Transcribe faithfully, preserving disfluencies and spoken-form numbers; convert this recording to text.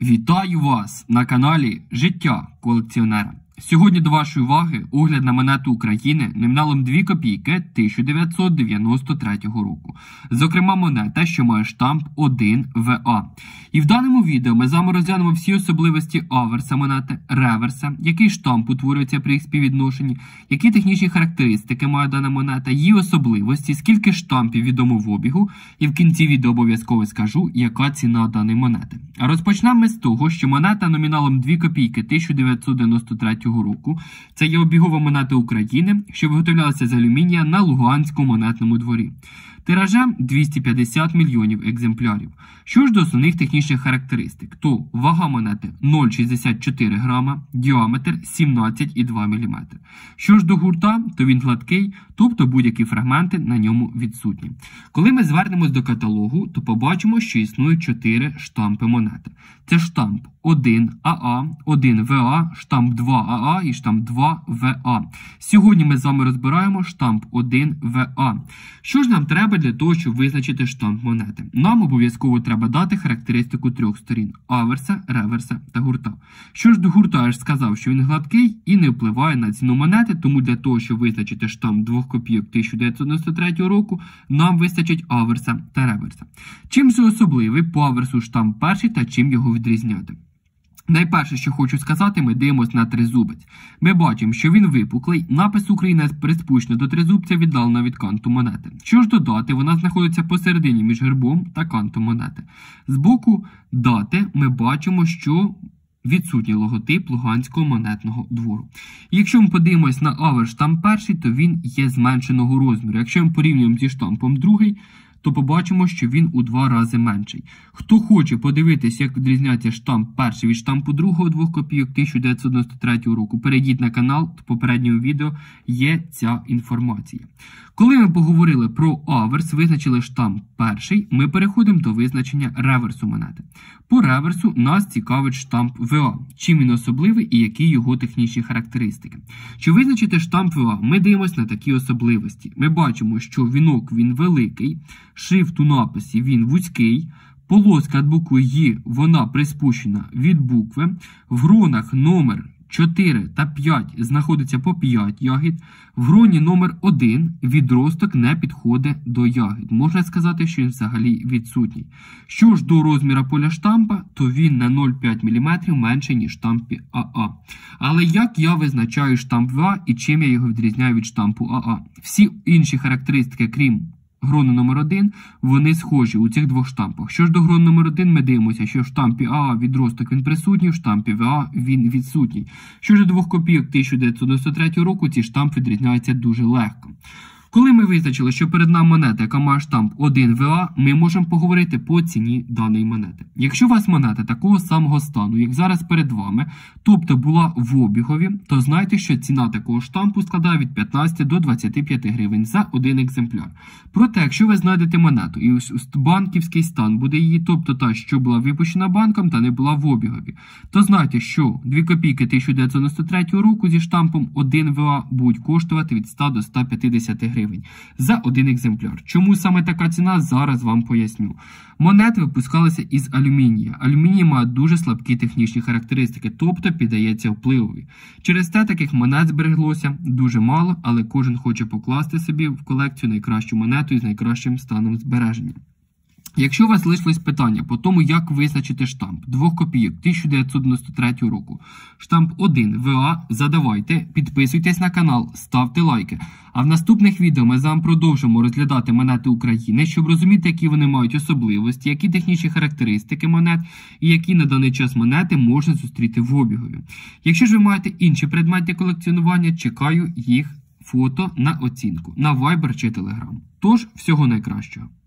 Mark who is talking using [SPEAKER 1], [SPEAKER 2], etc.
[SPEAKER 1] Вітаю вас на каналі Життя колекціонера. Сьогодні до вашої уваги огляд на монету України номіналом дві копійки тисяча дев'ятсот дев'яносто третього року. Зокрема, монета, що має штамп один В А. І в даному відео ми з вами розглянемо всі особливості аверса монети, реверса, який штамп утворюється при їх співвідношенні, які технічні характеристики має дана монета, її особливості, скільки штампів відомо в обігу, і в кінці відео обов'язково скажу, яка ціна даної монети. А розпочнемо ми з того, що монета номіналом дві копійки тисяча дев'ятсот дев'яносто третього року. Це є обігова монета України, що виготовлялася з алюмінія на Луганському монетному дворі. Тиражем двісті п'ятдесят мільйонів екземплярів. Що ж до основних технічних характеристик, то вага монети нуль цілих шістдесят чотири грама, діаметр сімнадцять цілих два міліметри. Що ж до гурта, то він гладкий, тобто будь-які фрагменти на ньому відсутні. Коли ми звернемось до каталогу, то побачимо, що існують чотири штампи монети. Це штамп один А А, один В А, штамп два А А і штамп два В А. Сьогодні ми з вами розбираємо штамп один В А. Що ж нам треба для того, щоб визначити штамп монети? Нам обов'язково треба дати характеристику трьох сторін – аверса, реверса та гурта. Що ж до гурта, я ж сказав, що він гладкий і не впливає на ціну монети, тому для того, щоб визначити штамп двох копійок тисяча дев'ятсот дев'яносто третього року, нам вистачить аверса та реверса. Чим же особливий по аверсу штамп перший та чим його відрізняти? Найперше, що хочу сказати, ми дивимося на тризубець. Ми бачимо, що він випуклий, напис «Україна» приспущено до тризубця віддалено від канту монети. Що ж до дати, вона знаходиться посередині між гербом та кантом монети. З боку дати ми бачимо, що відсутній логотип Луганського монетного двору. І якщо ми подивимось на аверс штамп перший, то він є зменшеного розміру. Якщо ми порівнюємо зі штампом другий, то побачимо, що він у два рази менший. Хто хоче подивитися, як відрізняється штамп перший від штампу другого двох копійок тисяча дев'ятсот дев'яносто третього року, перейдіть на канал, в попередньому відео є ця інформація. Коли ми поговорили про аверс, визначили штамп перший, ми переходимо до визначення реверсу монети. По реверсу нас цікавить штамп В А, чим він особливий і які його технічні характеристики. Щоб визначити штамп В А, ми дивимося на такі особливості. Ми бачимо, що вінок він великий, шрифт у написі він вузький, полоска від букви «Й» вона приспущена від букви, в гронах номер чотири та п'ять знаходиться по п'ять ягід, в гроні номер один відросток не підходить до ягід. Можна сказати, що він взагалі відсутній. Що ж до розміра поля штампа, то він на нуль цілих п'ять міліметрів менший, ніж штампі А А. Але як я визначаю штамп В А і чим я його відрізняю від штампу А А? Всі інші характеристики, крім грону номер один, вони схожі у цих двох штампах. Що ж до грону номер один, ми дивимося, що в штампі А А відросток він присутній, в штампі В А він відсутній. Що ж до двох копійок тисяча дев'ятсот дев'яносто третього року, ці штамп відрізняються дуже легко. Коли ми визначили, що перед нами монета, яка має штамп один В А, ми можемо поговорити по ціні даної монети. Якщо у вас монета такого самого стану, як зараз перед вами, тобто була в обігові, то знайте, що ціна такого штампу складає від п'ятнадцяти до двадцяти п'яти гривень за один екземпляр. Проте, якщо ви знайдете монету і банківський стан буде її, тобто та, що була випущена банком та не була в обігові, то знайте, що дві копійки тисяча дев'ятсот дев'яносто третього року зі штампом один В А будуть коштувати від ста до ста п'ятдесяти гривень за один екземпляр. Чому саме така ціна, зараз вам поясню. Монети випускалися із алюмінія. Алюміній має дуже слабкі технічні характеристики, тобто піддається впливові. Через те таких монет збереглося дуже мало, але кожен хоче покласти собі в колекцію найкращу монету із найкращим станом збереження. Якщо у вас лишилось питання по тому, як визначити штамп двох копійок тисяча дев'ятсот дев'яносто третього року, штамп один В А, задавайте, підписуйтесь на канал, ставте лайки. А в наступних відео ми з вами продовжимо розглядати монети України, щоб розуміти, які вони мають особливості, які технічні характеристики монет і які на даний час монети можна зустріти в обігові. Якщо ж ви маєте інші предмети колекціонування, чекаю їх фото на оцінку на Viber чи Telegram. Тож, всього найкращого.